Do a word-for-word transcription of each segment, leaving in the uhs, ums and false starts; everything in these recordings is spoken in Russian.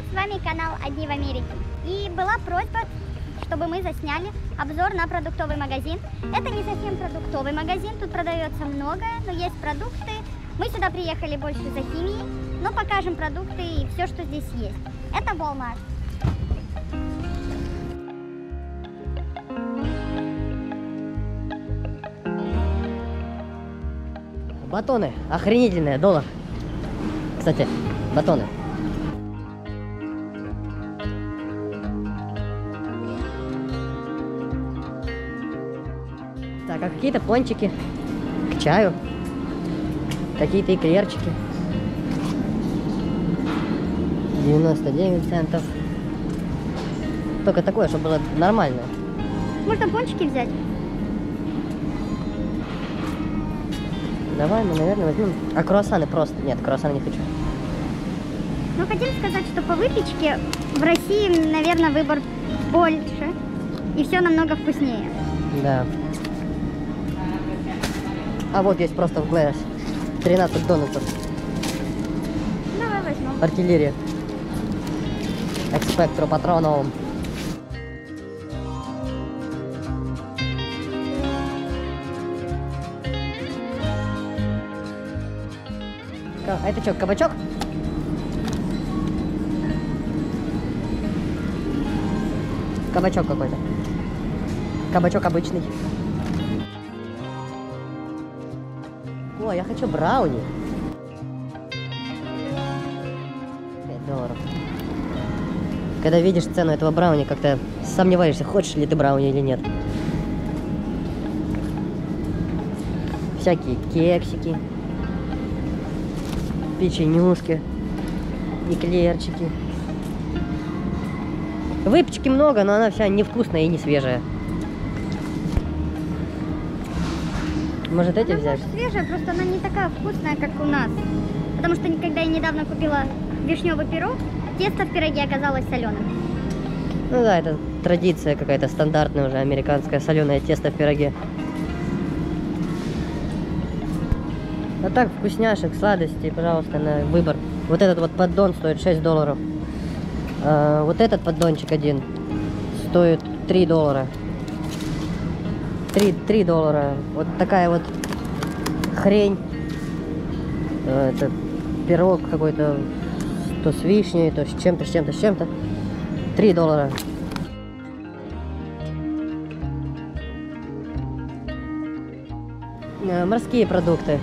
привет, с вами канал Одни в Америке. И была просьба, чтобы мы засняли обзор на продуктовый магазин. Это не совсем продуктовый магазин, тут продается многое, но есть продукты. Мы сюда приехали больше за химией, но покажем продукты и все, что здесь есть. Это Walmart. Батоны, охренительные, доллар. Кстати, батоны. Так, а какие-то пончики к чаю, какие-то эклерчики. девяносто девять центов. Только такое, чтобы было нормально. Можно пончики взять? Давай мы, наверное, возьмем. А круассаны просто? Нет, круассаны не хочу. Ну, хотим сказать, что по выпечке в России, наверное, выбор больше. И все намного вкуснее. Да. А вот есть просто в Глэс. тринадцать донатов. Давай возьмем. Артиллерия. Экспектру патроном. А это что, кабачок? Кабачок какой-то. Кабачок обычный. О, я хочу брауни. пять долларов. Когда видишь цену этого брауни, как-то сомневаешься, хочешь ли ты брауни или нет. Всякие кексики, печенюшки, эклерчики. Выпечки много, но она вся невкусная и не свежая. Может, эти Она, взять? может, свежая, просто она не такая вкусная, как у нас. Потому что когда я недавно купила вишневый пирог, тесто в пироге оказалось соленым. Ну да, это традиция какая-то стандартная уже, американское соленое тесто в пироге. А так, вкусняшек, сладостей, пожалуйста, на выбор. Вот этот вот поддон стоит шесть долларов. А, вот этот поддончик один стоит три доллара. три доллара. Вот такая вот хрень. А, это пирог какой-то, то с вишней, то с чем-то, с чем-то, с чем-то. три доллара. А, морские продукты.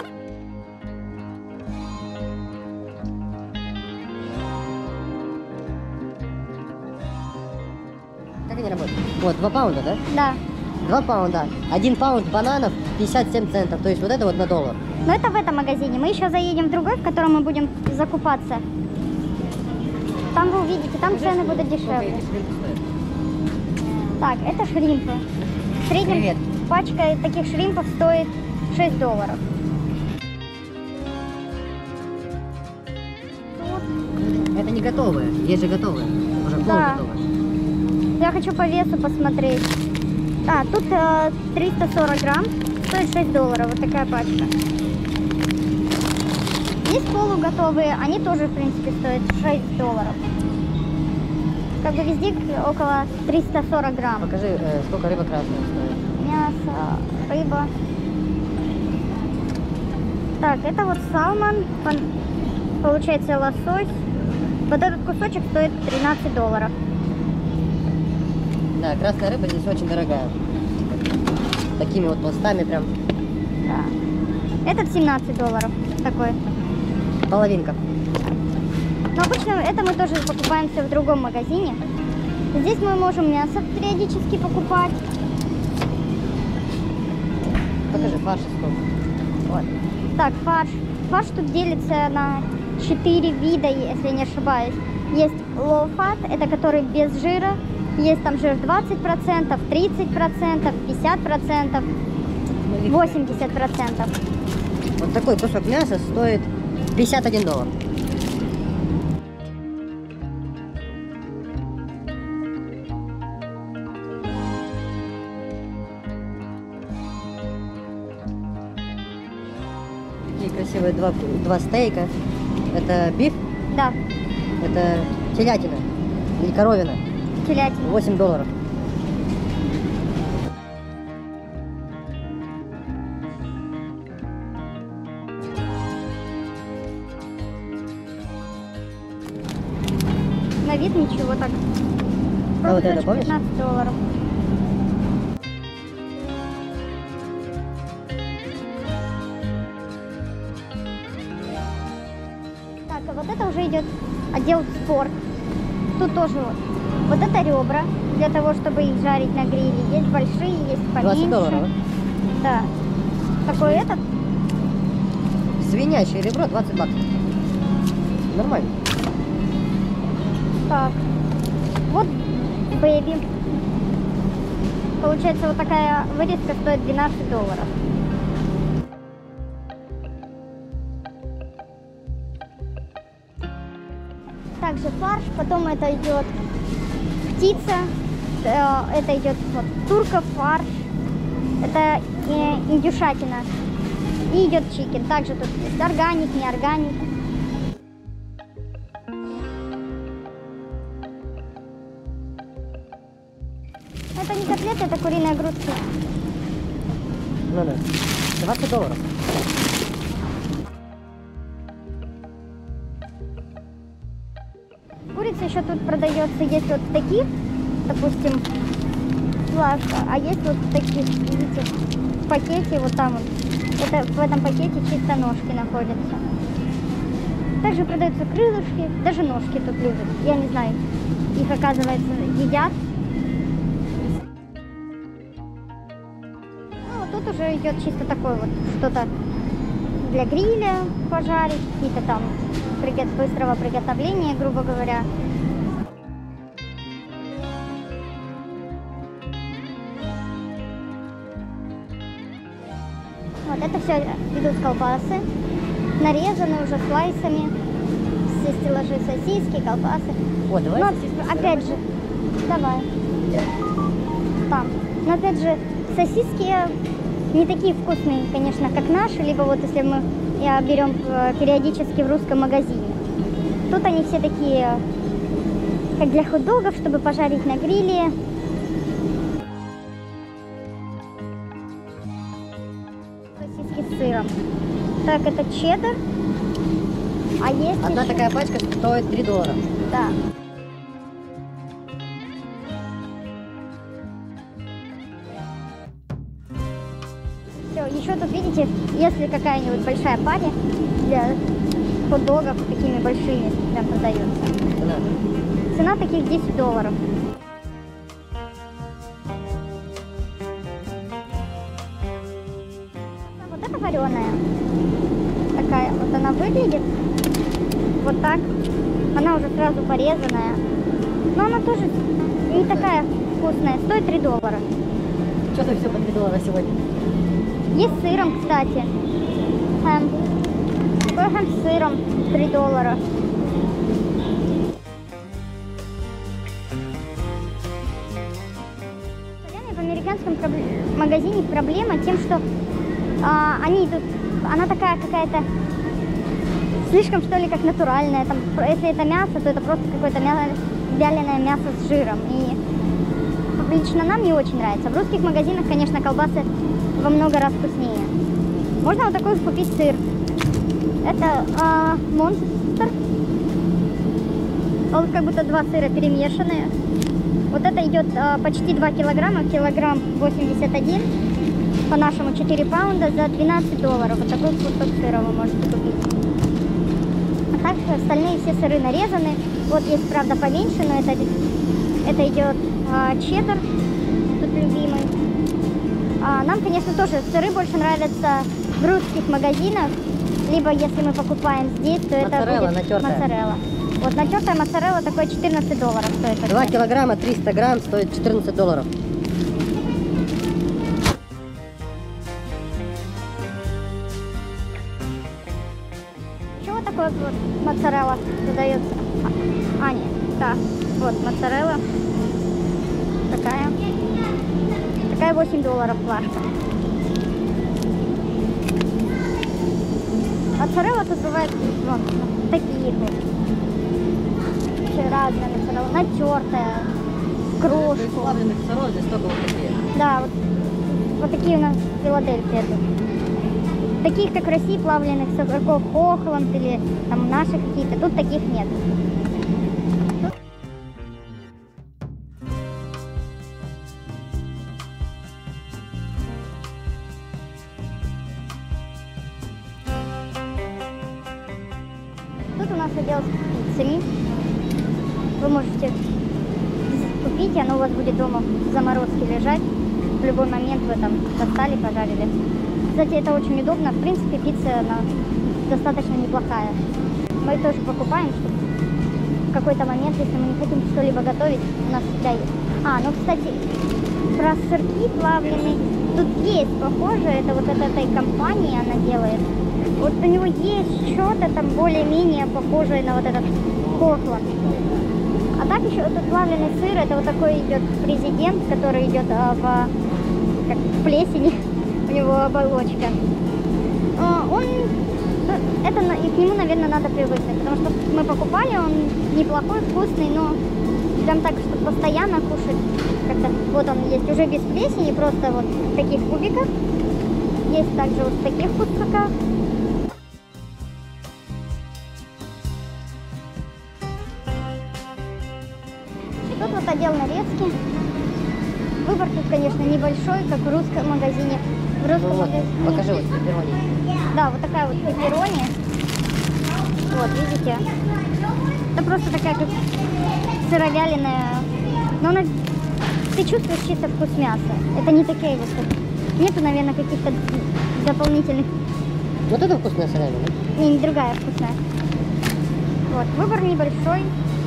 Как они работают? Вот, два паунда, да? Да. два паунда. один паунд бананов пятьдесят семь центов. То есть вот это вот на доллар. Но это в этом магазине. Мы еще заедем в другой, в котором мы будем закупаться. Там вы увидите, там цены будут дешевле. Так, это шримпы. В среднем Привет. пачка таких шримпов стоит шесть долларов. Это не готовые. Есть же готовые. Уже Да. полуготовые. Я хочу по весу посмотреть. А, тут э, триста сорок грамм, стоит шесть долларов, вот такая пачка. Есть полуготовые, они тоже, в принципе, стоят шесть долларов. Как бы везде около триста сорок грамм. Покажи, э, сколько рыба красная стоит. Мясо, рыба. Так, это вот салмон, получается лосось. Вот этот кусочек стоит тринадцать долларов. Да, красная рыба здесь очень дорогая. Такими вот пластами прям. Да. Этот семнадцать долларов такой. Половинка. Но обычно это мы тоже покупаем все в другом магазине. Здесь мы можем мясо периодически покупать. Покажи фарш сколько. Вот. Так, фарш. Фарш тут делится на четыре вида, если не ошибаюсь. Есть low fat, это который без жира. Есть там жир двадцать процентов, тридцать процентов, пятьдесят процентов, восемьдесят процентов. Вот такой кусок мяса стоит пятьдесят один доллар. Такие красивые два, два стейка. Это биф? Да. Это телятина или коровина. Телятина. восемь долларов. На вид ничего так. А вот это Просто помнишь? пятнадцать долларов. Так, а вот это уже идет отдел спорт. Тут тоже вот. Вот это ребра для того, чтобы их жарить на гриле. Есть большие, есть поменьше. двадцать долларов. Да. Такой этот. Свинячье ребро двадцать баксов. Нормально. Так. Вот бэби. Получается, вот такая вырезка стоит двенадцать долларов. Также фарш, потом это идет птица, э, это идет вот турка, фарш, это э, индюшатина и идет чикен. Также тут есть органик, не органик. Это не котлеты, это куриные грудки. Ну да. двадцать долларов. Курица еще тут продается, есть вот в таких, допустим, флажка, а есть вот в таких, видите, в пакете, вот там вот. Это, в этом пакете чисто ножки находятся. Также продаются крылышки, даже ножки тут любят. Я не знаю, их, оказывается, едят. Ну, вот тут уже идет чисто такое вот что-то для гриля пожарить, какие-то там быстрого приготовления, грубо говоря. Вот это все идут колбасы, нарезанные уже слайсами, все стеллажи сосиски, колбасы. О, давай. Но, опять же, давай. Там. Но опять же, сосиски не такие вкусные, конечно, как наши, либо вот если мы я берем периодически в русском магазине. Тут они все такие, как для хот-догов, чтобы пожарить на гриле. Сосиски с сыром. Так, это чеддер. А есть Одна еще... такая пачка стоит три доллара. Да. Еще тут, видите, если какая-нибудь большая паря для хот-догов такими большими прям продается. Да. Цена таких десять долларов. Вот это вареная. Такая вот она выглядит. Вот так. Она уже сразу порезанная. Но она тоже не такая вкусная. Стоит три доллара. Что-то все по три доллара сегодня. Есть с сыром, кстати. Хэм. Такой хэм с сыром. три доллара. В американском магазине проблема тем, что а, они идут, она такая какая-то слишком, что ли, как натуральная. Там, если это мясо, то это просто какое-то мясо, вяленое мясо с жиром. И лично нам не очень нравится. В русских магазинах, конечно, колбасы во много раз вкуснее. Можно вот такой купить сыр. Это а, Монстр. Он как будто два сыра перемешанные. Вот это идет а, почти два килограмма, килограмм восемьдесят один. По-нашему четыре паунда за двенадцать долларов. Вот такой кусок сыра вы можете купить. А так остальные все сыры нарезаны. Вот есть, правда, поменьше, но это, это идет а, чеддер, тут любимый. А нам, конечно, тоже сыры больше нравятся в русских магазинах. Либо если мы покупаем здесь, то моцарелла, это будет натертая. моцарелла. Вот натертая моцарелла такое четырнадцать долларов стоит. два килограмма триста грамм стоит четырнадцать долларов. Еще вот такой вот моцарелла продается. А, а нет, да, вот моцарелла. Такая. Такая восемь долларов плашка. Моцарелла тут бывает вон, такие вот. Вообще разное моцарелла, натертая, крошку. Плавленых сыров здесь только вот такие. Да, вот, вот такие у нас в Филадельфии. Таких, как в России, плавленых сырков Хохланд или там наши какие-то, тут таких нет. Тут у нас отдел с пиццами. Вы можете купить, и оно у вас будет дома в заморозке лежать. В любой момент вы там достали, пожарили. Кстати, это очень удобно. В принципе, пицца она достаточно неплохая. Мы тоже покупаем, чтобы в какой-то момент, если мы не хотим что-либо готовить, у нас всегда есть. А, ну, кстати, про сырки плавленые. Тут есть похоже, это вот от этой компании она делает. Вот у него есть что-то там более-менее похожее на вот этот Хохланд. А так еще тут плавленый сыр, это вот такой идет президент, который идет а, в, как, в плесени, у него оболочка. А, он, это, и к нему, наверное, надо привыкнуть, потому что мы покупали, он неплохой, вкусный, но прям так, чтобы постоянно кушать, как-то, вот он есть уже без плесени, просто вот в таких кубиках. Есть также вот в таких кусках. Тут вот отдел нарезки. Выбор тут, конечно, небольшой, как в русском магазине. В русском Ну, вот, магазине. покажи вот пепперони. Да, вот такая вот пепперони. Вот, видите? Это просто такая как сыровяленая. Но она... Ты чувствуешь чисто вкус мяса. Это не такие вот. Нету, наверное, каких-то дополнительных. Вот это вкусная соленая, да? Не, не другая вкусная. Вот, выбор небольшой.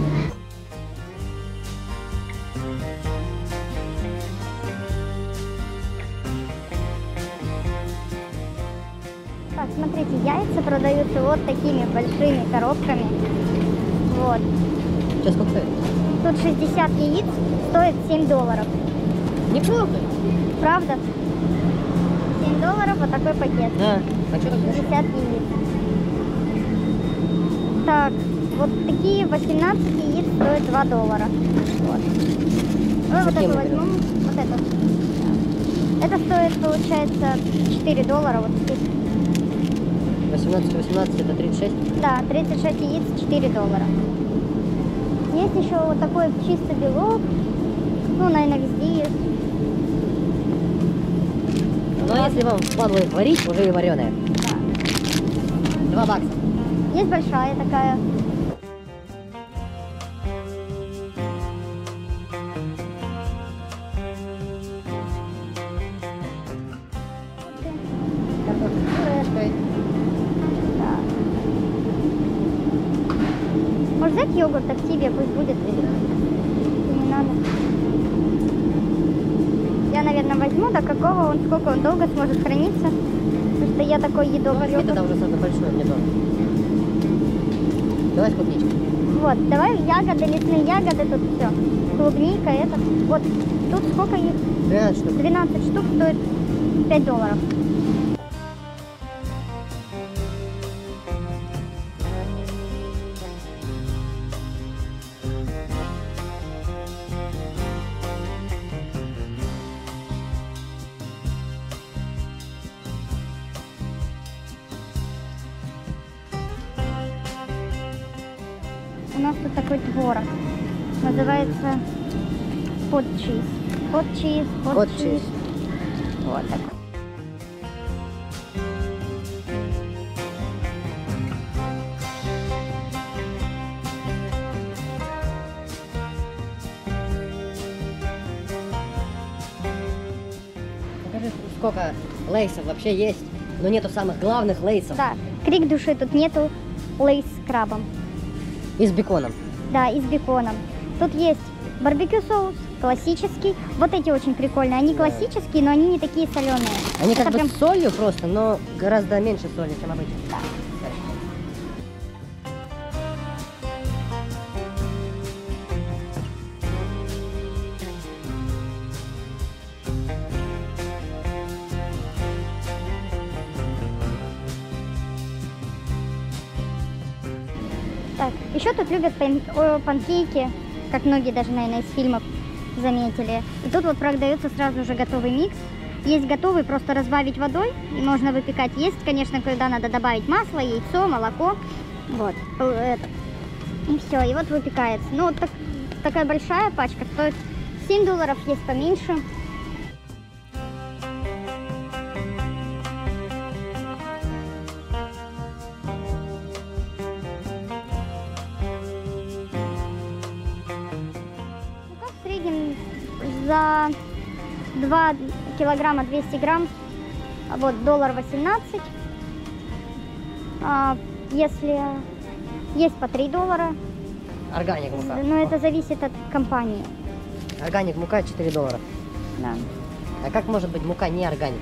Так, смотрите, яйца продаются вот такими большими коробками. Вот. Сейчас сколько стоит? Тут шестьдесят яиц, стоит семь долларов. Неплохо. Правда? семь долларов вот такой пакет. Да. А что тут шестьдесят яиц. Так, вот такие восемнадцать яиц стоят два доллара. Вот. Мы вот Какие эту мы берем? возьмем. Вот эту. Это стоит, получается, четыре доллара. Вот здесь. восемнадцать, восемнадцать, это тридцать шесть? Да, тридцать шесть яиц, четыре доллара. Есть еще вот такой чисто белок. Ну, наверное, везде есть. Ну, а если вам впадло их варить, уже и вареные. Да. Два бакса. Есть большая такая. Картошка с пюрешкой. Да. Может взять йогурт Активия, пусть будет. Не надо. Я, наверное, возьму, до какого он, сколько он долго сможет храниться. Потому что я такой едок Ну, возьми тогда уже самый большой, мне тоже. Давай с клубничкой. Вот, давай ягоды, лесные ягоды, тут все. Клубника, это. Вот, тут сколько их? двенадцать штук. двенадцать штук стоит пять долларов. У нас тут такой творог. Называется под чиз. Под чиз, под Под чиз. чиз. Вот такой. Покажи, сколько лейсов вообще есть, но нету самых главных лейсов. Да, крик души, тут нету лейс с крабом. И с беконом. Да, и с беконом. Тут есть барбекю соус, классический. Вот эти очень прикольные. Они Да. классические, но они не такие соленые. Они Это как бы прям- с солью просто, но гораздо меньше соли, чем обычно. Да. Так, Еще тут любят пан о, панкейки, как многие даже, наверное, из фильмов заметили. И тут вот продается сразу же готовый микс. Есть готовый, просто разбавить водой, и можно выпекать. Есть, конечно, когда надо добавить масло, яйцо, молоко. Вот. Это. И все, и вот выпекается. Ну, вот так, такая большая пачка стоит семь долларов, есть поменьше. В среднем за два килограмма двести грамм, вот, доллар восемнадцать. А, если есть по три доллара. Органик мука. Но это зависит от компании. Органик мука четыре доллара. Да. А как может быть мука не органик?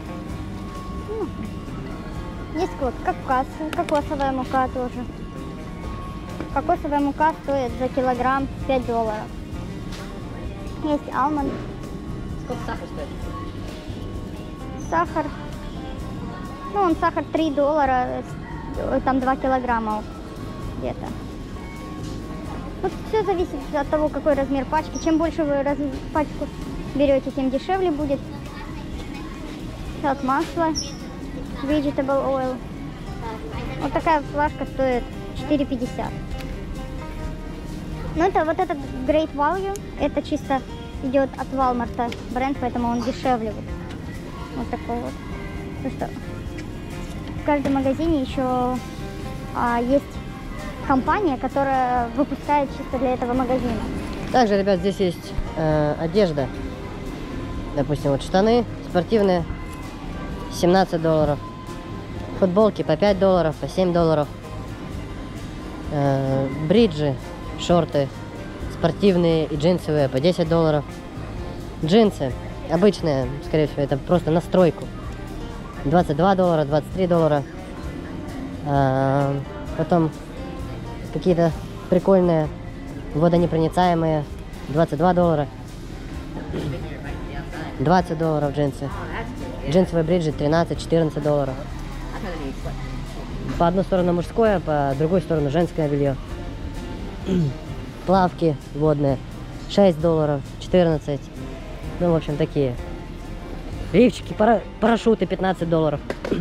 Ну, есть вот кавказ, кокосовая мука тоже. Кокосовая мука стоит за килограмм пять долларов. Есть алмонд. Сколько сахар стоит? Сахар. Ну, он сахар три доллара, там два килограмма где-то. Вот все зависит от того, какой размер пачки. Чем больше вы раз... пачку берете, тем дешевле будет. Сейчас масло. Vegetable oil. Вот такая флажка стоит четыре пятьдесят. Ну, это вот этот Great Value. Это чисто идет от Walmart бренд, поэтому он дешевле. Вот, вот такой вот. Потому что в каждом магазине еще а, есть компания, которая выпускает чисто для этого магазина. Также, ребят, здесь есть э, одежда. Допустим, вот штаны спортивные семнадцать долларов. Футболки по пять долларов, по семь долларов. Э, бриджи, шорты спортивные и джинсовые по десять долларов. Джинсы обычные, скорее всего, это просто на стройку. двадцать два доллара, двадцать три доллара. Э, потом какие-то прикольные водонепроницаемые двадцать два доллара. двадцать долларов джинсы. Джинсовые бриджи тринадцать-четырнадцать долларов. По одну сторону мужское, по другую сторону женское белье. Плавки водные шесть долларов, четырнадцать. Ну, в общем, такие. Лифчики, пара парашюты пятнадцать долларов.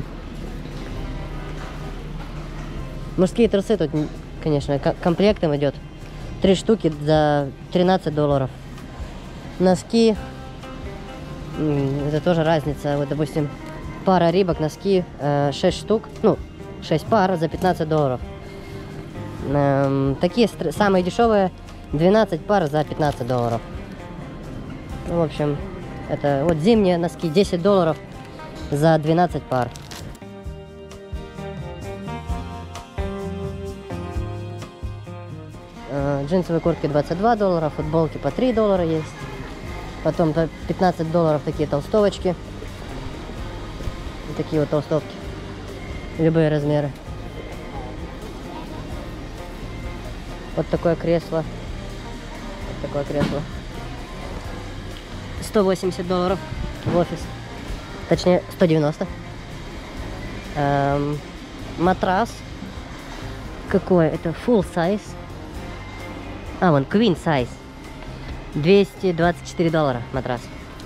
Мужские трусы тут, конечно, комплектом идет. Три штуки за тринадцать долларов. Носки. Это тоже разница. Вот, допустим, пара рибок, носки шесть штук. Ну, шесть пар за пятнадцать долларов. Эм, такие самые дешевые двенадцать пар за пятнадцать долларов. Ну, в общем, это вот зимние носки десять долларов за двенадцать пар. Джинсовые куртки двадцать два доллара, футболки по три доллара есть. Потом пятнадцать долларов такие толстовочки. Вот такие вот толстовки. Любые размеры. Вот такое кресло. Вот такое кресло. сто восемьдесят долларов в офис. Точнее, сто девяносто. Эм, матрас. Какой? Это full size. А, вон, queen size. двести двадцать четыре доллара матрас.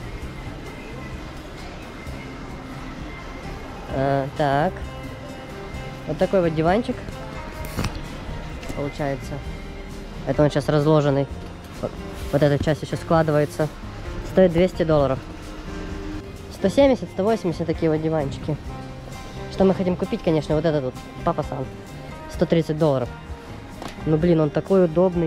А, так. Вот такой вот диванчик. Получается. Это он сейчас разложенный. Вот, вот эта часть еще складывается. Стоит двести долларов. сто семьдесят, сто восемьдесят такие вот диванчики. Что мы хотим купить, конечно, вот этот вот Папа Сан. сто тридцать долларов. Ну, блин, он такой удобный.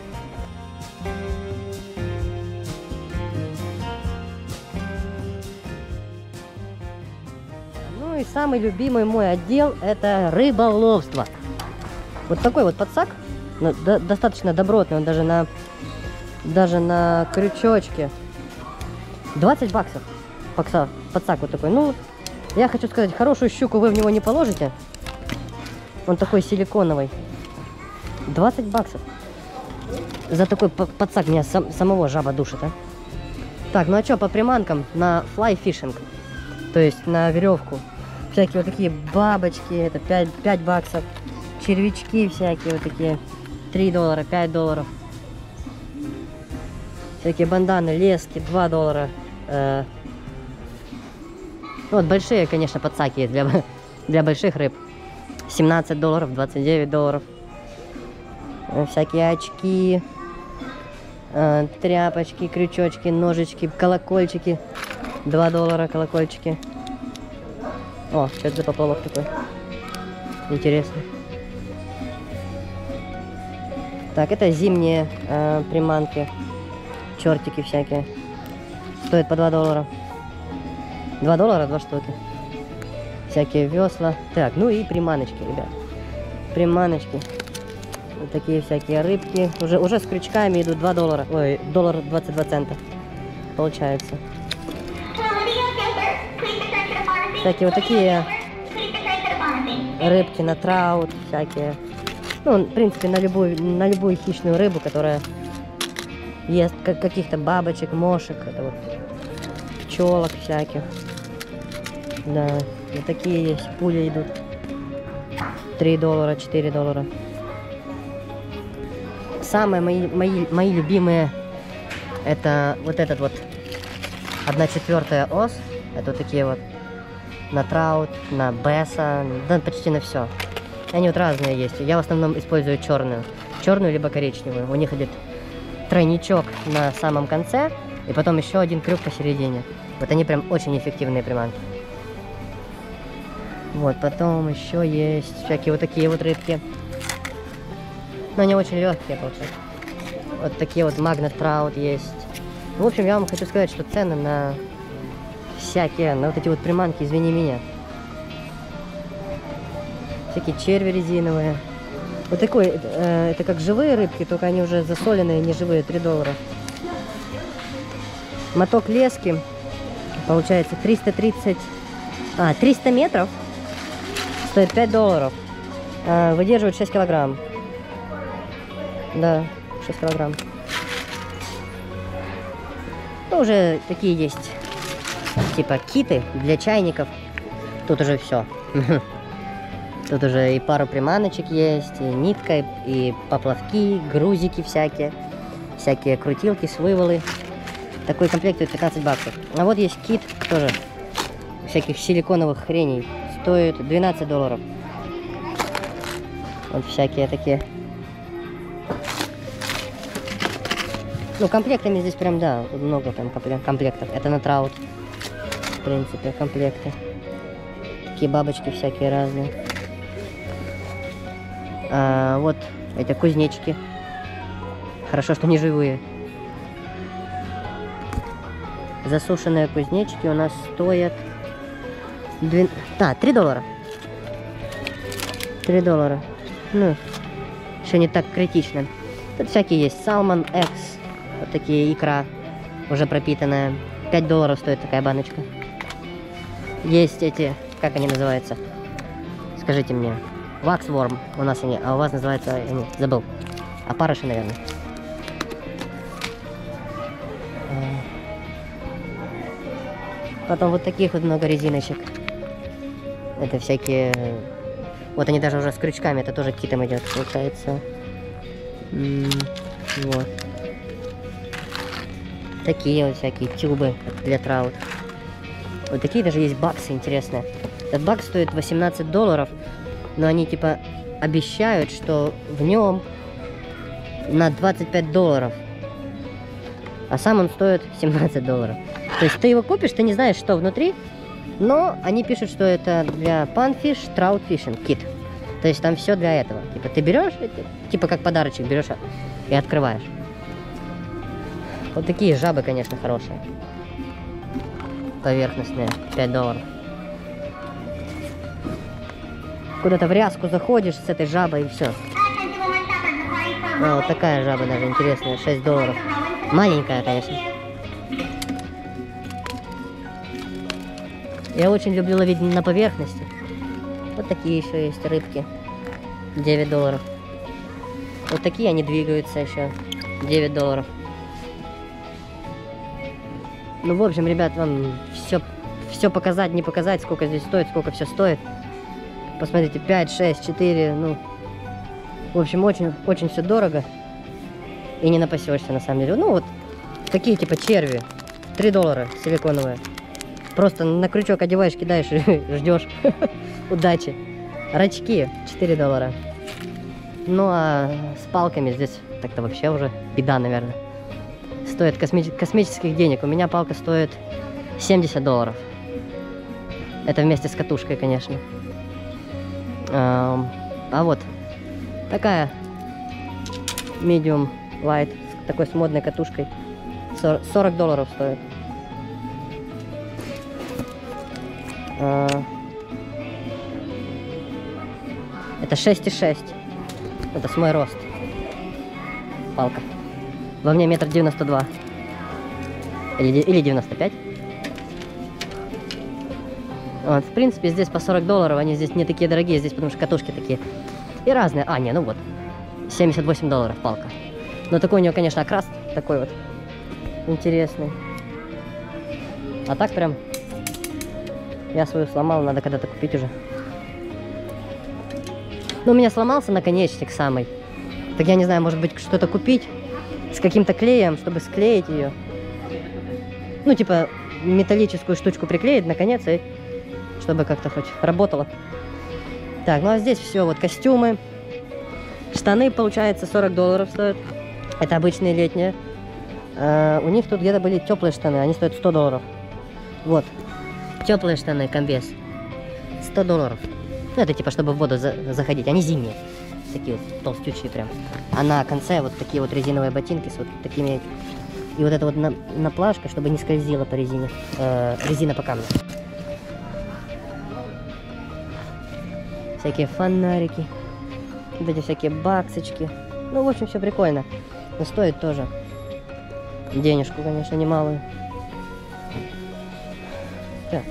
Ну и самый любимый мой отдел — это рыболовство. Вот такой вот подсак, ну, до, достаточно добротный, он даже на, даже на крючочке. двадцать баксов подсак, подсак вот такой. Ну, я хочу сказать, хорошую щуку вы в него не положите. Он такой силиконовый. двадцать баксов. За такой подсак меня сам, самого жаба душит, а. Так, ну а что, по приманкам на fly fishing, то есть на веревку. Всякие вот такие бабочки, это пять, пять баксов. Червячки всякие вот такие. три доллара, пять долларов. Всякие банданы, лески, два доллара. Э, ну, вот большие, конечно, подсаки есть для, для больших рыб. семнадцать долларов, двадцать девять долларов. Э, всякие очки, э, тряпочки, крючочки, ножички, колокольчики. два доллара колокольчики. О, что это за поплавок такой? Интересно. Так, это зимние э, приманки. Чертики всякие. Стоят по два доллара. два доллара, два штуки. Всякие весла. Так, ну и приманочки, ребят. Приманочки. Вот такие всякие рыбки. Уже, уже с крючками идут два доллара. Ой, доллар двадцать два цента. Получается. Всякие вот такие рыбки на траут. Всякие. Ну, в принципе, на любую, на любую хищную рыбу, которая ест каких-то бабочек, мошек, это вот пчелок всяких. Да, вот такие есть, пули идут. три доллара, четыре доллара. Самые мои, мои, мои любимые, это вот этот вот одна четвертая ос. Это вот такие вот на траут, на бесса, да, почти на все. Они вот разные есть. Я в основном использую черную. Черную либо коричневую. У них идет тройничок на самом конце, и потом еще один крюк посередине. Вот они прям очень эффективные приманки. Вот, потом еще есть всякие вот такие вот рыбки. Но они очень легкие, получается. Вот такие вот магнет траут есть. В общем, я вам хочу сказать, что цены на всякие, на вот эти вот приманки, извини меня. Всякие черви резиновые. Вот такой, э, это как живые рыбки, только они уже засоленные, не живые, три доллара. Моток лески, получается триста тридцать, а, триста метров, стоит пять долларов. Э, выдерживает шесть килограмм. Да, шесть килограмм. Ну, уже такие есть, типа киты для чайников. Тут уже все. Тут уже и пару приманочек есть, и нитка, и поплавки, грузики всякие, всякие крутилки, свыволы. Такой комплект стоит пятнадцать баксов. А вот есть кит тоже, всяких силиконовых хреней, стоит двенадцать долларов. Вот всякие такие. Ну, комплектами здесь прям, да, много там комплектов. Это на траут, в принципе, комплекты. Такие бабочки всякие разные. А, вот эти кузнечики. Хорошо, что не живые. Засушенные кузнечики у нас стоят две... а, три доллара. три доллара. Ну, еще не так критично. Тут всякие есть. Salmon X. Вот такие икра. Уже пропитанная. пять долларов стоит такая баночка. Есть эти, как они называются? Скажите мне. Waxworm у нас они, а у вас называется, я не, забыл. Опарыши, наверное. Потом вот таких вот много резиночек. Это всякие... Вот они даже уже с крючками, это тоже китом идет, получается. М-м, вот. Такие вот всякие тюбы для траут. Вот такие даже есть баксы интересные. Этот бакс стоит восемнадцать долларов. Но они типа обещают, что в нем на двадцать пять долларов. А сам он стоит семнадцать долларов. То есть ты его купишь, ты не знаешь, что внутри. Но они пишут, что это для panfish, trout fishing kit. То есть там все для этого. Типа ты берешь, типа как подарочек берешь и открываешь. Вот такие жабы, конечно, хорошие. Поверхностные, пять долларов. Куда-то в ряску заходишь с этой жабой и все. А, вот такая жаба даже интересная, шесть долларов. Маленькая, конечно. Я очень люблю ловить на поверхности. Вот такие еще есть рыбки. девять долларов. Вот такие они двигаются еще. девять долларов. Ну, в общем, ребят, вам все, все показать, не показать, сколько здесь стоит, сколько все стоит. Посмотрите, пять, шесть, четыре, ну, В общем, очень, очень все дорого. И не напасешься, на самом деле. Ну вот, такие типа черви. три доллара силиконовые. Просто на крючок одеваешь, кидаешь и ждешь. Удачи. Рачки четыре доллара. Ну а с палками здесь так-то вообще уже беда, наверное. Стоит косми космических денег. У меня палка стоит семьдесят долларов. Это вместе с катушкой, конечно. А, а вот такая medium light с такой с модной катушкой сорок долларов стоит. А, это шесть и шесть. Это с мой рост. Палка. Во мне метр девяносто два. Или, или девяносто пять. Вот, в принципе, здесь по сорок долларов. Они здесь не такие дорогие. Здесь потому что катушки такие. И разные. А, не, ну вот. семьдесят восемь долларов палка. Но такой у нее, конечно, окрас. Такой вот. Интересный. А так прям. Я свою сломал. Надо когда-то купить уже. Ну, у меня сломался наконечник самый. Так я не знаю, может быть, что-то купить с каким-то клеем, чтобы склеить ее. Ну, типа, металлическую штучку приклеить, наконец, и чтобы как-то хоть работало. Так, ну а здесь все, вот костюмы. Штаны, получается, сорок долларов стоят. Это обычные летние. А, у них тут где-то были теплые штаны, они стоят сто долларов. Вот, теплые штаны, комбез. сто долларов. Ну, это типа, чтобы в воду за заходить. Они зимние. Такие вот толстючие прям. А на конце вот такие вот резиновые ботинки с вот такими. И вот это вот на, на плашка, чтобы не скользила по резине. Э, резина по камню. Всякие фонарики. Вот эти всякие баксочки. Ну, в общем, все прикольно. Но стоит тоже денежку, конечно, немалую. Так.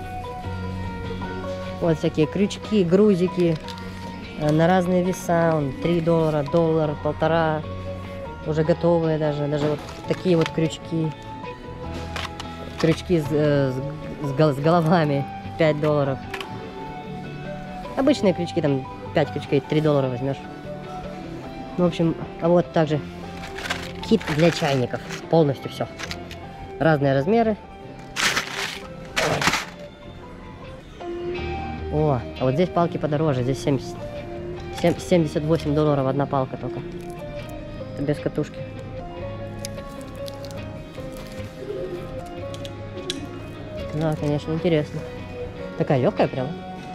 Вот всякие крючки, грузики на разные веса. Он три доллара, доллар, полтора. Уже готовые даже. Даже вот такие вот крючки. Крючки с, с, с головами. пять долларов. Обычные крючки, там пять крючков, три доллара возьмешь. Ну, в общем, а вот также кит для чайников. Полностью все. Разные размеры. О, а вот здесь палки подороже. Здесь семьдесят, семьдесят восемь долларов одна палка только. Это без катушки. Да, конечно, интересно. Такая легкая прям.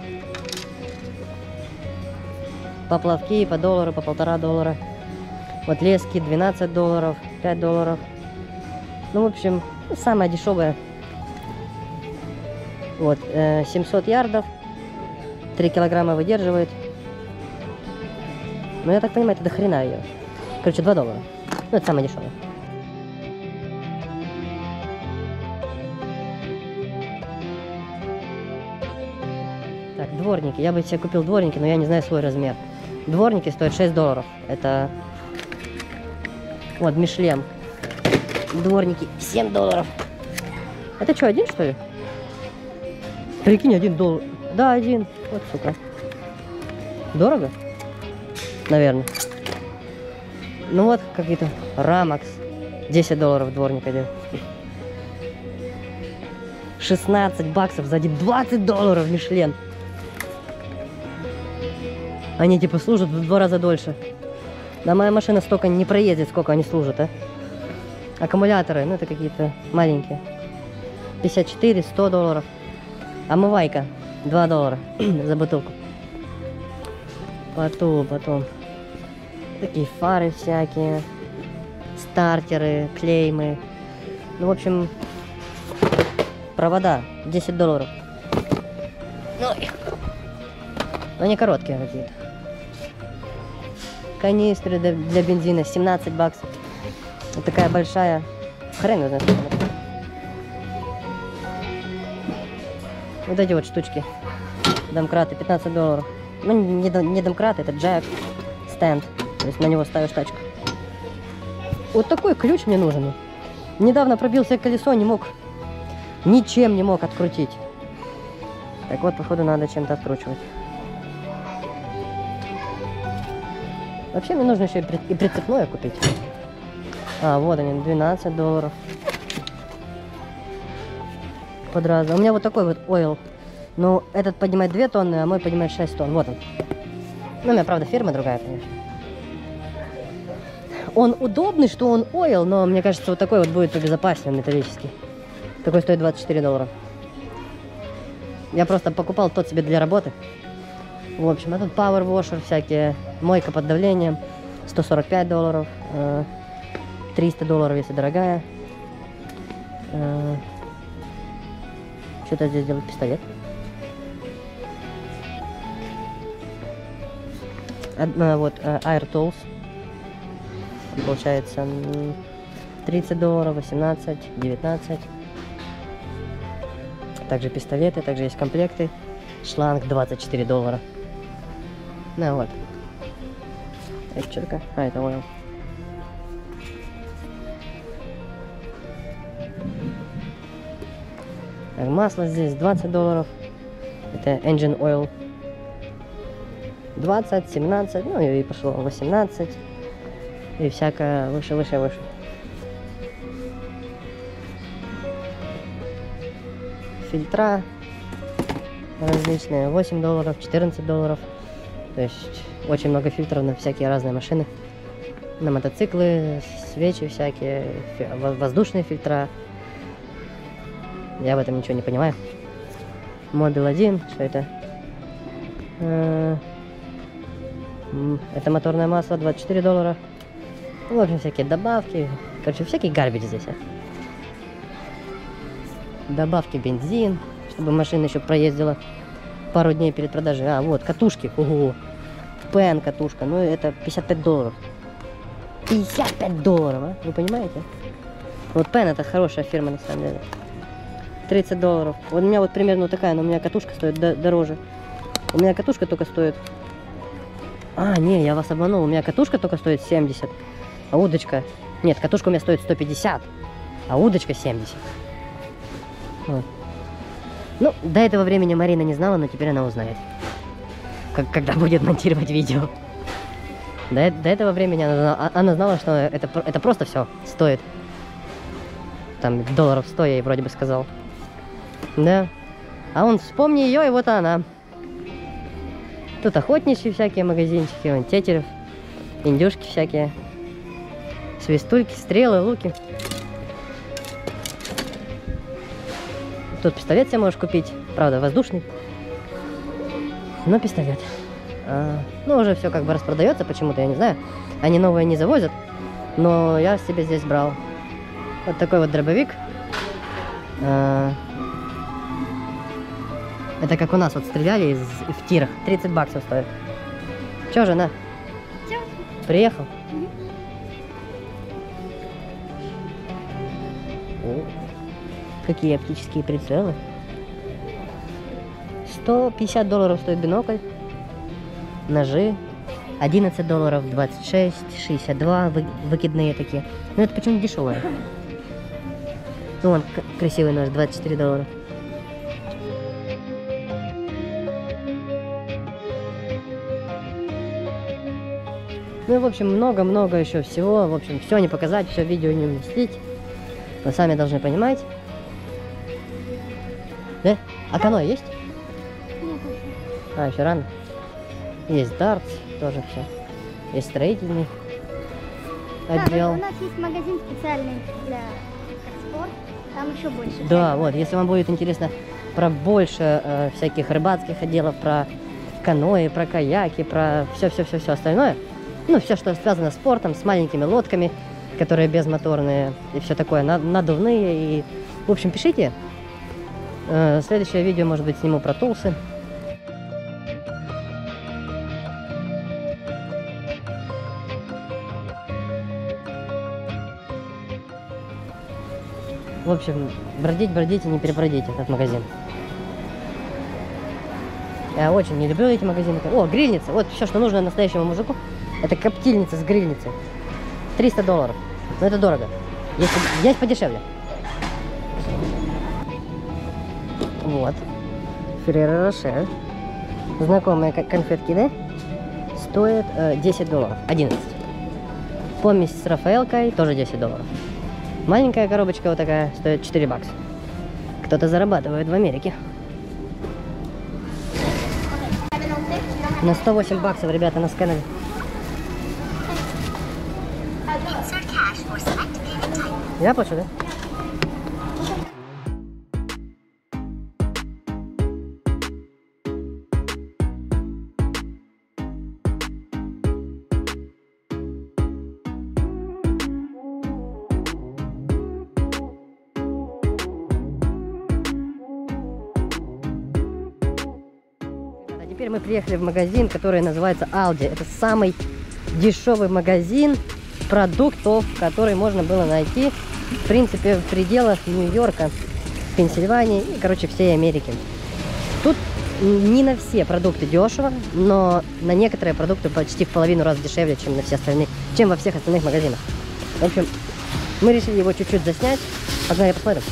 Поплавки по доллару, по полтора доллара. Вот лески двенадцать долларов, пять долларов. Ну, в общем, самая дешевая. Вот, э, семьсот ярдов. три килограмма выдерживает. Ну, я так понимаю, это до хрена ее. Короче, два доллара. Ну, это самое дешевое. Так, дворники. Я бы себе купил дворники, но я не знаю свой размер. Дворники стоят шесть долларов. Это... Вот, Мишлен. Дворники семь долларов. Это что, один, что ли? Прикинь, один доллар. Да, один. Вот, сука. Дорого? Наверное. Ну вот, какие-то Рамакс. десять долларов дворник один. шестнадцать баксов за один. двадцать долларов Мишлен. Они типа служат в два раза дольше. Да, моя машина столько не проедет, сколько они служат, а. Аккумуляторы, ну это какие-то маленькие. пятьдесят четыре, сто долларов. Омывайка. два доллара за бутылку. Потом, потом. Такие фары всякие. Стартеры, клеймы. Ну, в общем, провода. десять долларов. Ну, но они короткие какие-то. Канистры для, для бензина. семнадцать баксов. Вот такая большая. Хрен его знает. Вот эти вот штучки. Домкраты. пятнадцать долларов. Ну, не, не домкраты, это джек. Стенд. То есть на него ставишь тачку. Вот такой ключ мне нужен. Недавно пробил себе колесо, не мог. Ничем не мог открутить. Так вот, походу, надо чем-то откручивать. Вообще мне нужно еще и, при... и прицепное купить. А, вот они, двенадцать долларов. Под раз. У меня вот такой вот ойл. Но этот поднимает две тонны, а мой поднимает шесть тонн. Вот он. Ну, у меня, правда, фирма другая, конечно. Он удобный, что он ойл, но мне кажется, вот такой вот будет побезопаснее, металлический. Такой стоит двадцать четыре доллара. Я просто покупал тот себе для работы. В общем, а тут Power Washer всякие. Мойка под давлением. сто сорок пять долларов. триста долларов, если дорогая. Что-то здесь делает пистолет. Одна вот Air Tools. Получается тридцать долларов, восемнадцать, девятнадцать. Также пистолеты, также есть комплекты. Шланг двадцать четыре доллара. Ну вот. Это что такое? А, это ойл. Так, масло здесь двадцать долларов. Это engine oil. двадцать, семнадцать, ну и пошло восемнадцать. И всякое выше, выше, выше. Фильтра различные. восемь долларов, четырнадцать долларов. То есть очень много фильтров на всякие разные машины. На мотоциклы, свечи всякие, воздушные фильтра. Я в этом ничего не понимаю. Мобил один, что это? Это моторное масло, двадцать четыре доллара. В общем, всякие добавки. Короче, всякий гарбидж здесь. А. Добавки бензин, чтобы машина еще проездила пару дней перед продажей. А, вот, катушки. Ого. Пен катушка. Ну, это пятьдесят пять долларов. пятьдесят пять долларов, а? Вы понимаете? Вот Пен это хорошая фирма, на самом деле. тридцать долларов. Вот у меня вот примерно такая, но у меня катушка стоит дороже. У меня катушка только стоит... А, не, я вас обманул. У меня катушка только стоит семьдесят. А удочка... Нет, катушка у меня стоит сто пятьдесят. А удочка семьдесят. Вот. Ну, до этого времени Марина не знала, но теперь она узнает. Как, когда будет монтировать видео. До, до этого времени она, она знала, что это, это просто все стоит. Там долларов сто, я ей вроде бы сказал. Да. А он вспомни ее, и вот она. Тут охотничьи всякие магазинчики, вон тетерев, индюшки всякие, свистульки, стрелы, луки. Тут пистолет себе можешь купить, правда воздушный, но пистолет. А, ну уже все как бы распродается почему-то, я не знаю. Они новые не завозят, но я себе здесь брал. Вот такой вот дробовик. А, это как у нас вот стреляли из, в тирах. тридцать баксов стоит. Че, жена? Чё? Приехал? О, какие оптические прицелы. сто пятьдесят долларов стоит бинокль. Ножи. одиннадцать долларов, двадцать шесть, шестьдесят два, вы, выкидные такие. Но это почему дешевые. Ну, вон красивый нож, двадцать четыре доллара. Ну и, в общем, много-много еще всего. В общем, все не показать, все видео не уместить. Вы сами должны понимать. Да? А каноэ есть? Нет. А, еще рано. Есть дартс, тоже все. Есть строительный отдел. Да, у нас есть магазин специальный для спорт. Там еще больше. Да, вот, если вам будет интересно про больше э, всяких рыбацких отделов, про каноэ, про каяки, про все-все-все-все остальное, ну, все, что связано с спортом, с маленькими лодками, которые безмоторные и все такое, надувные. И, в общем, пишите. Э, следующее видео, может быть, сниму про тулсы. В общем, бродить, бродить и не перебродить этот магазин. Я очень не люблю эти магазины. О, грильница. Вот все, что нужно настоящему мужику. Это коптильница с грильницей. триста долларов. Но это дорого. Есть, есть подешевле. Вот. Ферреро Роше. Знакомые конфетки, да? стоит э, десять долларов, одиннадцать. Помесь с Рафаэлкой тоже десять долларов. Маленькая коробочка вот такая стоит четыре бакса. Кто-то зарабатывает в Америке. На сто восемь баксов, ребята, на сканере. Я плачу, да? Теперь мы приехали в магазин, который называется Aldi. Это самый дешевый магазин продуктов, который можно было найти, в принципе, в пределах Нью-Йорка, Пенсильвании и, короче, всей Америки. Тут не на все продукты дешево, но на некоторые продукты почти в половину раз дешевле, чем на все остальные, чем во всех остальных магазинах. В общем, мы решили его чуть-чуть заснять. Погнали посмотрим.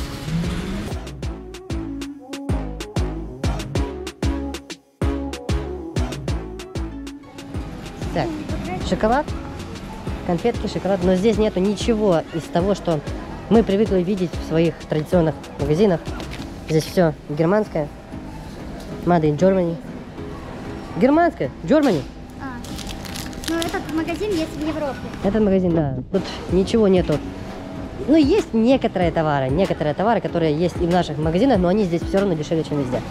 Так, шоколад, конфетки, шоколад, но здесь нету ничего из того, что мы привыкли видеть в своих традиционных магазинах. Здесь все германское, made in Germany. Германское, Germany. А, ну этот магазин есть в Европе. Этот магазин, да, тут ничего нету. Ну, есть некоторые товары, некоторые товары, которые есть и в наших магазинах, но они здесь все равно дешевле, чем везде.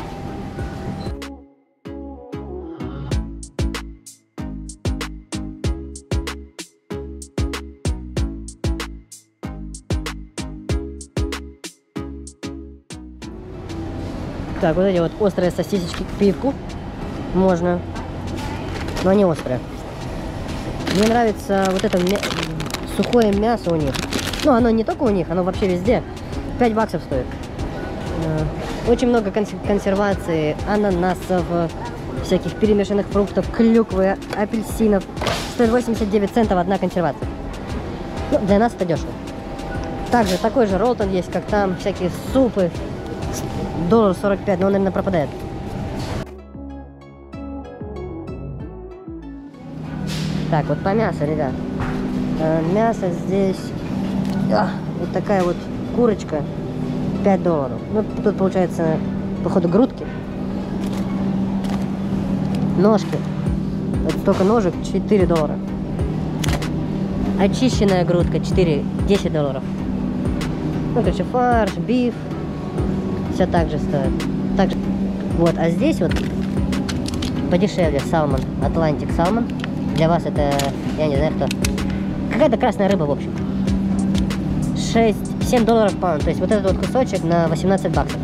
Так, вот эти вот острые сосисочки к пивку можно, но они острые. Мне нравится вот это мя... сухое мясо у них. Ну, оно не только у них, оно вообще везде. пять баксов стоит. Очень много консервации, ананасов, всяких перемешанных фруктов, клюквы, апельсинов. стоит восемьдесят девять центов одна консервация. Ну, для нас это дешево. Также такой же ролтон есть, как там, всякие супы. доллар сорок пять, но он, наверное, пропадает. Так, вот по мясу, ребят. Мясо здесь... А, вот такая вот курочка. пять долларов. Ну, тут получается, походу, грудки. Ножки. Вот столько ножек, четыре доллара. Очищенная грудка, четыре, десять долларов. Ну, короче, фарш, биф. Все так же стоит. Так же. Вот, а здесь вот подешевле салмон, Атлантик салмон. Для вас это, я не знаю кто. Какая-то красная рыба, в общем. шесть-семь долларов паунд. То есть вот этот вот кусочек на восемнадцать баксов.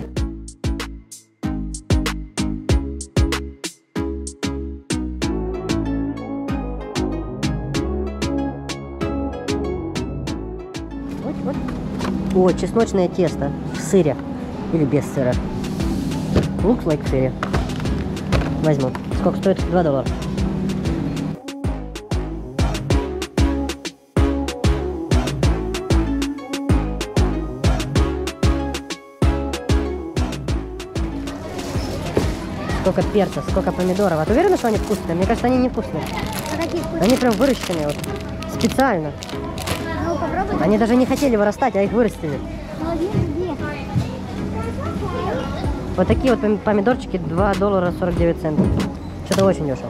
Вот, вот. О, чесночное тесто в сыре. Или без сыра. Looks like в сыре. Возьму. Сколько стоит? два доллара. Сколько перца, сколько помидоров. А ты уверена, что они вкусные? Мне кажется, они не вкусные. А какие вкусные? Они прям выращенные вот. Специально. Ну, попробуй. Они даже не хотели вырастать, а их вырастили. Молодец, где? Вот такие вот помидорчики два доллара сорок девять центов. Что-то очень дешево.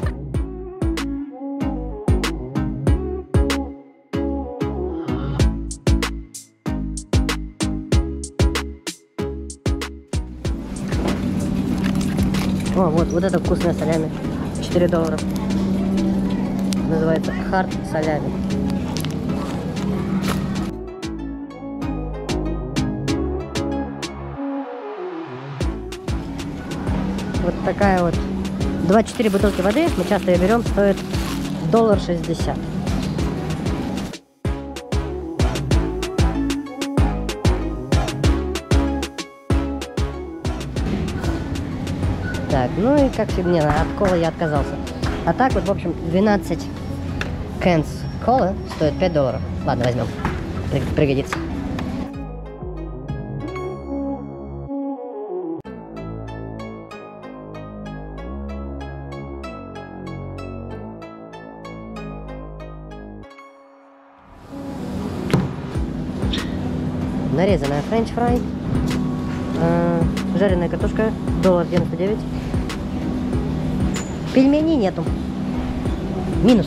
О, вот, вот это вкусное солями. четыре доллара. Называется хард солями. Вот такая вот двадцать четыре бутылки воды, мы часто ее берем, стоит доллар шестьдесят. Так, ну и как всегда, не, от колы я отказался. А так вот, в общем, двенадцать cans колы стоит пять долларов. Ладно, возьмем, пригодится. нарезанная френч-фрай, э, жареная картошка, доллар девяносто девять. Пельменей нету. Минус.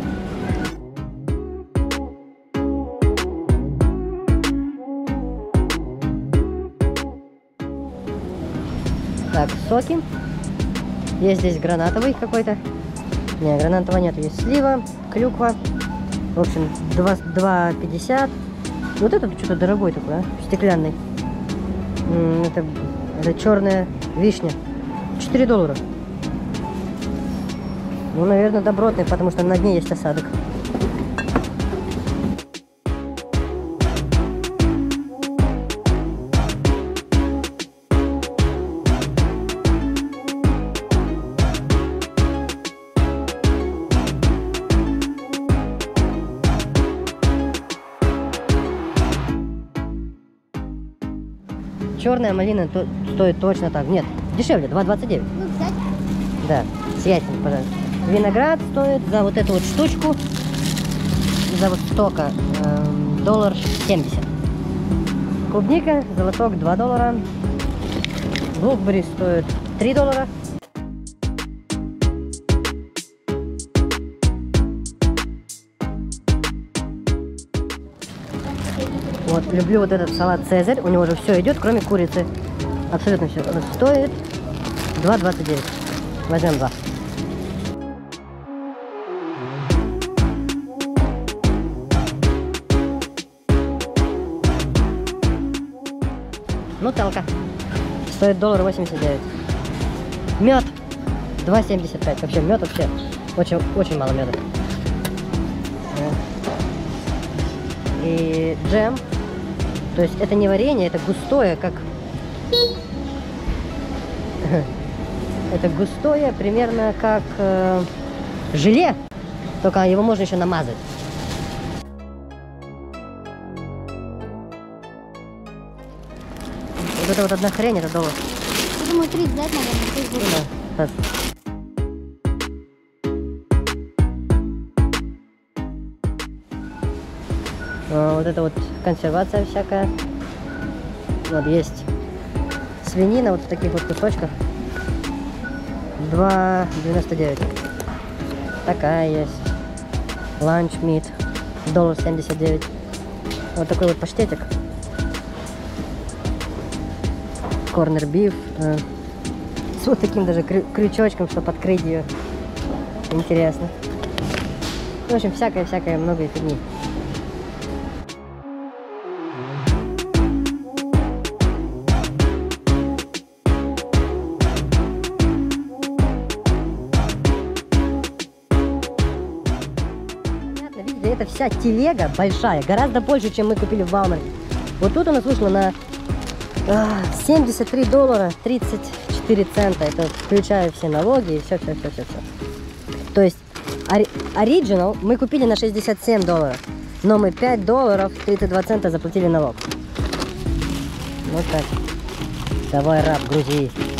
Так, соки. Есть здесь гранатовый какой-то. Не, гранатового нет. Есть слива, клюква. В общем, два пятьдесят. Вот этот что-то дорогой такой, а? Стеклянный. Это, это черная вишня. четыре доллара. Ну, наверное, добротный, потому что на дне есть осадок. Черная малина то, стоит точно так. Нет, дешевле, два двадцать девять. Ну, взять? Да, с яйцами, пожалуйста. Виноград стоит за вот эту вот штучку, за вот столько, эм, доллар семьдесят. Клубника, золоток два доллара. Блукберри стоит три доллара. Вот, люблю вот этот салат Цезарь. У него же все идет, кроме курицы. Абсолютно все. Он стоит два двадцать девять. Возьмем два. Нутелка. Стоит доллар восемьдесят девять. Мед. два семьдесят пять. Вообще, мед вообще. Очень, очень мало меда. И джем. То есть это не варенье, это густое, как... Это густое, примерно как э, желе, только его можно еще намазать. Вот это вот одна хрень, это доллар. Я думаю, три взять, наверное, три взять. Да, вот это вот консервация всякая. Вот есть свинина вот в таких вот кусочках. два девяносто девять. Такая есть. Ланч мит. доллар семьдесят девять. Вот такой вот паштетик. Корнер биф. Э, с вот таким даже крю крючочком, чтобы открыть ее. Интересно. В общем, всякое-всякое много фигни. Это вся телега большая, гораздо больше, чем мы купили в Walmart. Вот тут у нас вышло на а, семьдесят три доллара тридцать четыре цента. Это включая все налоги и все, все, все, все, все. То есть оригинал мы купили на шестьдесят семь долларов, но мы пять долларов тридцать два цента заплатили налог. Вот так. Давай, раб, грузи.